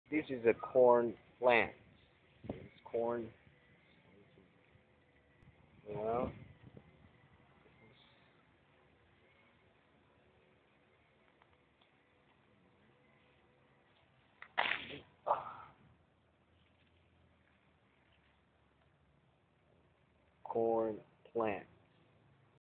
This is a corn plant. It's corn, you know. Corn plant.